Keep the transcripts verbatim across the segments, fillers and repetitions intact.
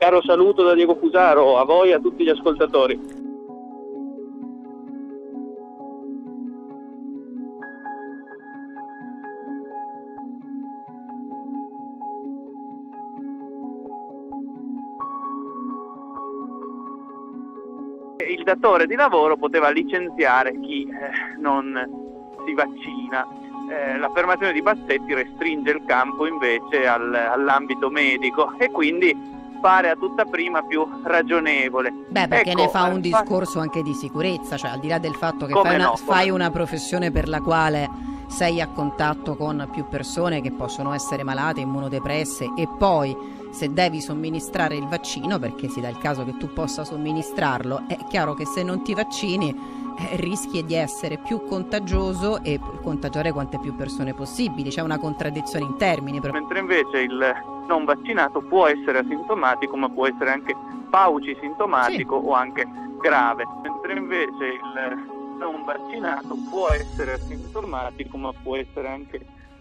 Caro saluto da Diego Fusaro, a voi e a tutti gli ascoltatori. Il datore di lavoro poteva licenziare chi eh, non si vaccina. Eh, l'affermazione di Bassetti restringe il campo invece al, all'ambito medico e quindi pare a tutta prima più ragionevole. Beh, perché ecco, ne fa un eh, discorso anche di sicurezza, cioè al di là del fatto che fai una, no, fai una professione per la quale sei a contatto con più persone che possono essere malate, immunodepresse, e poi se devi somministrare il vaccino, perché si dà il caso che tu possa somministrarlo, è chiaro che se non ti vaccini eh, rischi di essere più contagioso e contagiare quante più persone possibili. C'è una contraddizione in termini. Mentre invece il non vaccinato può essere asintomatico, ma può essere anche paucisintomatico, sì, o anche grave. Mentre invece il non vaccinato può essere asintomatico, ma può essere anche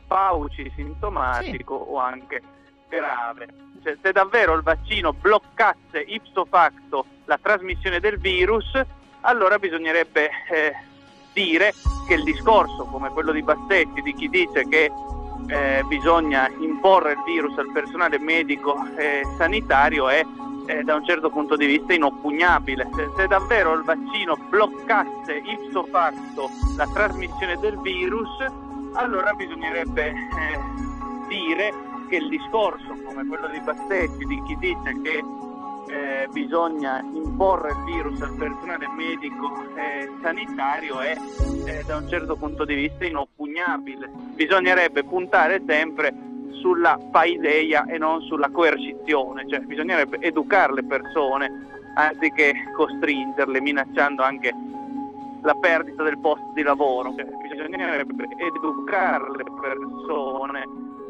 paucisintomatico, sì, o anche grave. Cioè, se davvero il vaccino bloccasse ipso facto la trasmissione del virus, allora bisognerebbe eh, dire che il discorso, come quello di Bassetti, di chi dice che eh, bisogna imporre il virus al personale medico e sanitario, è eh, da un certo punto di vista inoppugnabile. Se, se davvero il vaccino bloccasse ipso facto la trasmissione del virus, allora bisognerebbe eh, dire che il discorso, come quello di Bassetti, di chi dice che Eh, bisogna imporre il virus al personale medico e sanitario, è eh, da un certo punto di vista inoppugnabile. Bisognerebbe puntare sempre sulla paideia e non sulla coercizione, cioè bisognerebbe educare le persone anziché costringerle, minacciando anche la perdita del posto di lavoro. Cioè, bisognerebbe educare le persone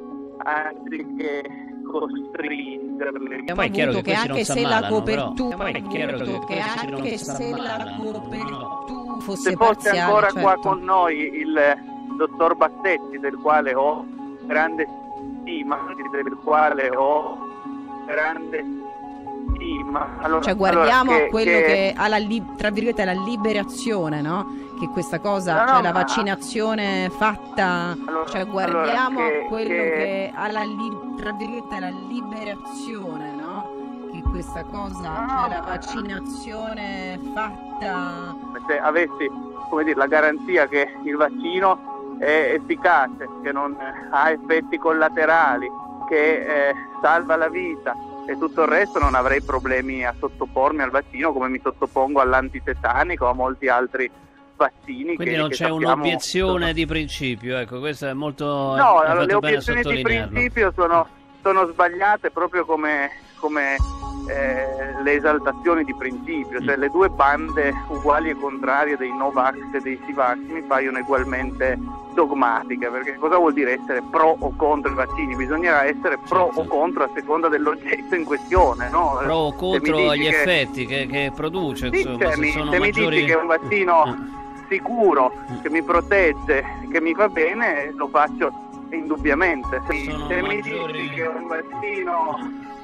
anziché costringerle. Abbiamo avuto che anche se la copertura poi è chiaro che, che anche se la copertura fosse se fosse parziale, ancora certo, qua con noi il dottor Bassetti, del quale ho grande stima, del quale ho grande stima. Allora, cioè guardiamo allora, che, a quello che, che ha la li, tra virgolette la liberazione, no? Che questa cosa, no, cioè no, la ma... vaccinazione fatta, allora, cioè guardiamo allora, che, a quello che... che ha la li, tra virgolette la liberazione, no? Che questa cosa, no, cioè la no, vaccinazione fatta. Se avessi, come dire, la garanzia che il vaccino è efficace, che non ha effetti collaterali, che eh, salva la vita e tutto il resto, non avrei problemi a sottopormi al vaccino, come mi sottopongo all'antitetanico o a molti altri vaccini. Quindi che, non che c'è sappiamo... un'obiezione di principio, ecco, questo è molto... No, è allora, le bene obiezioni di sottolinearlo. principio sono, sono sbagliate proprio come, come eh, le esaltazioni di principio, cioè le due bande uguali e contrarie dei Novax e dei Sivax mi paiono ugualmente dogmatiche, perché cosa vuol dire essere pro o contro i vaccini? Bisognerà essere pro certo. o contro a seconda dell'oggetto in questione, no? Pro o contro gli che... effetti che, che produce, sì, insomma, cioè, se mi, sono se maggiori... mi dici che è un vaccino sicuro, che mi protegge, che mi fa bene, lo faccio indubbiamente. Se, se mi maggiori... dici che è un vaccino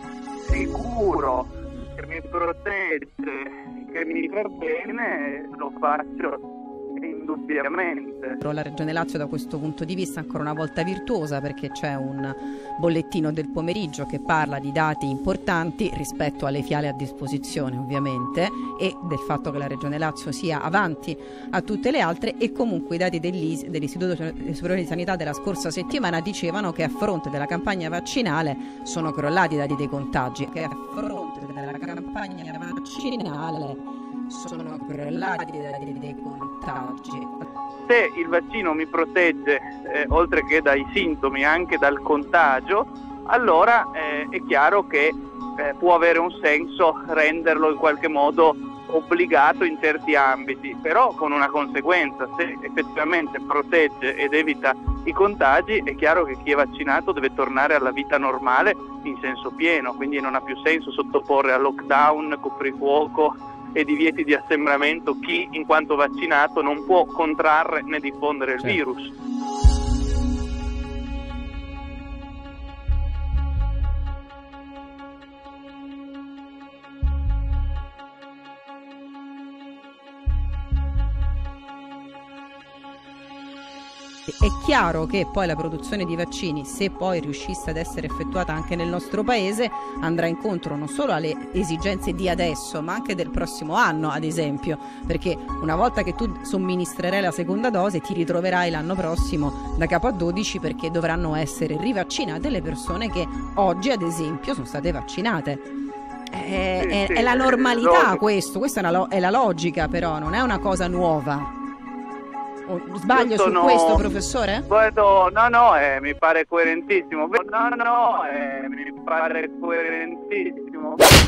sicuro, che mi protegge, che mi fa bene, lo faccio indubbiamente. La Regione Lazio da questo punto di vista è ancora una volta virtuosa, perché c'è un bollettino del pomeriggio che parla di dati importanti rispetto alle fiale a disposizione, ovviamente, e del fatto che la Regione Lazio sia avanti a tutte le altre, e comunque i dati dell'Istituto Superiore di Sanità della scorsa settimana dicevano che a fronte della campagna vaccinale sono crollati i dati dei contagi, che a fronte della campagna vaccinale sono crollati i dati dei contagi. Se il vaccino mi protegge eh, oltre che dai sintomi anche dal contagio, allora eh, è chiaro che eh, può avere un senso renderlo in qualche modo obbligato in certi ambiti, però con una conseguenza: se effettivamente protegge ed evita i contagi, è chiaro che chi è vaccinato deve tornare alla vita normale in senso pieno, quindi non ha più senso sottoporre a lockdown, coprifuoco e divieti di assembramento chi, in quanto vaccinato, non può contrarre né diffondere il certo. virus. È chiaro che poi la produzione di vaccini, se poi riuscisse ad essere effettuata anche nel nostro paese, andrà incontro non solo alle esigenze di adesso, ma anche del prossimo anno, ad esempio, perché una volta che tu somministrerai la seconda dose ti ritroverai l'anno prossimo da capo a dodici, perché dovranno essere rivaccinate le persone che oggi, ad esempio, sono state vaccinate. È, Sì, è, sì, è la normalità, logico. questo, questa è, una lo- è la logica, però non è una cosa nuova. O sbaglio Io su sono- questo, professore? Guardo, no, no, eh, mi pare coerentissimo. No, no, eh, mi pare coerentissimo.